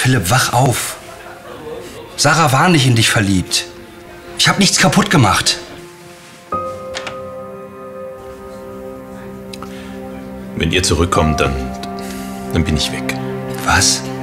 Philipp, wach auf. Sarah war nicht in dich verliebt. Ich habe nichts kaputt gemacht. Wenn ihr zurückkommt, dann bin ich weg. Was?